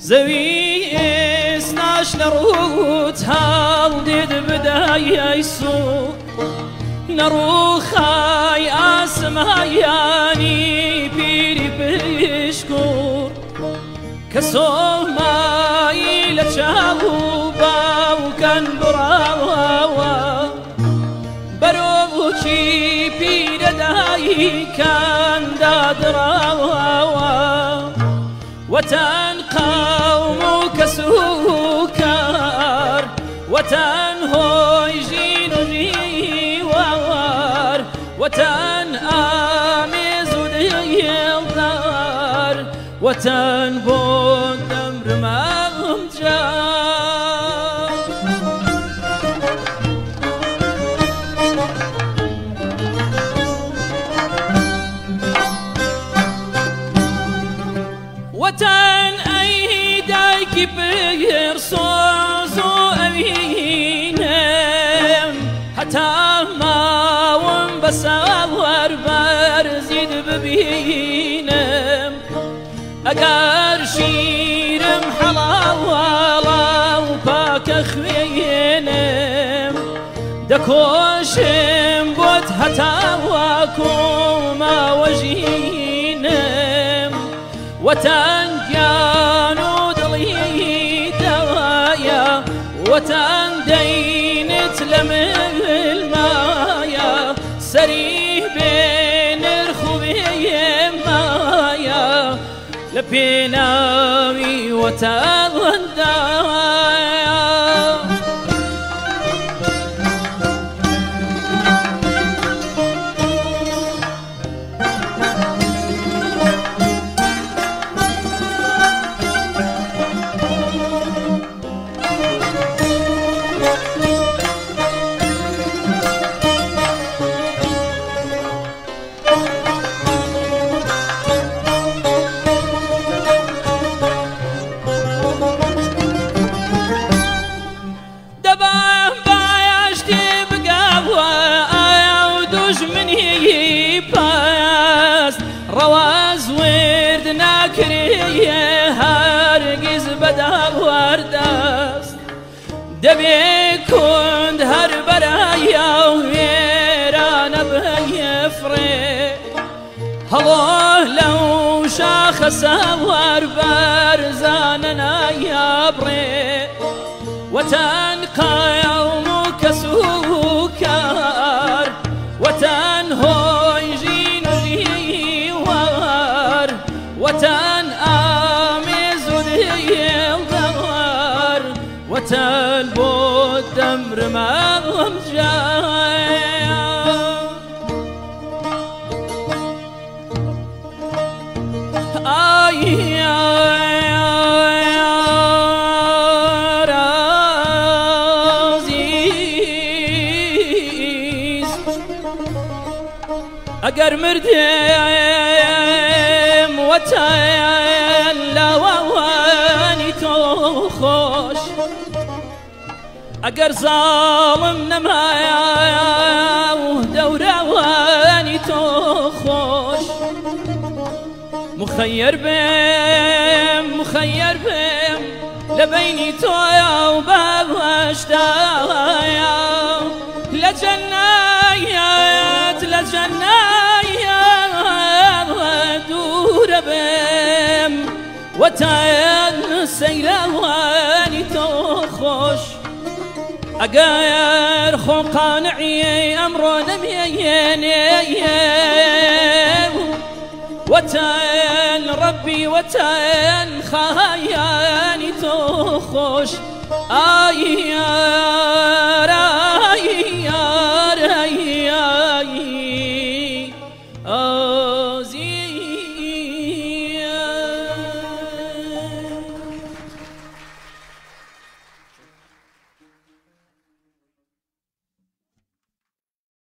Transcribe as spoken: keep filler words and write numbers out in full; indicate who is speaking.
Speaker 1: زوي اسناش نروت هال ديد بداية يسو نروخاي اسماياني بيري بشكور كسو ماي لتشاوبا وكان براوا بروكي بير داي كان دادراوا وتن قومك سوكر وتن هويجين جيوار وتن آمز ديالدار وتن بودم رمام جار وتن أيديك بير صوزو أمينم حتى ما ومبساور برزيد ببينم أقار شيرم حلاوة وباك أخوينم دكوشم بود حتى وكوما وجينم وتنجانو ضلي دوايا وتندينت لمالمايا سريه بين الخبي مايا لبيناوي وتغندايا رواز ورد ناكريه هرقز بدا ورداس دبي كند هر برايا ويران بهي فري الله لو شاخص ور برزاننا يا بري وتنقى يومك سوكر وتنهوي وتن آمز ديالدار وتن بود دمر مغم جايا آي رازيز اگر مردم وتن لواني توخوش اگر ظالم نمايا ودورواني توخوش مخير بهم مخير بهم لبيني تويا وبابشتايا لجنايات لجنايات دور بهم وتعين سيلواني توخوش أقاير خو قانعي أمرو نمييني وتعين ربي وتعين خاياني توخوش آي